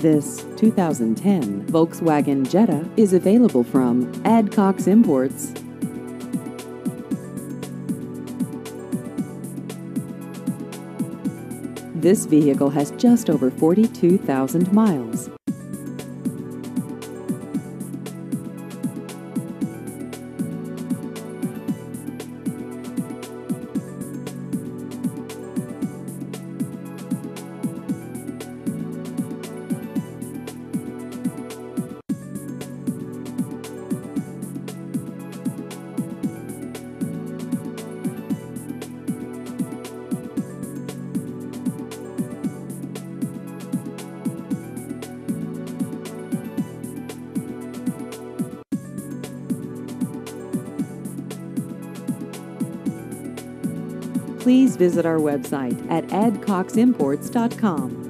This 2010 Volkswagen Jetta is available from Adcox Imports. This vehicle has just over 42,000 miles. Please visit our website at adcoximports.com.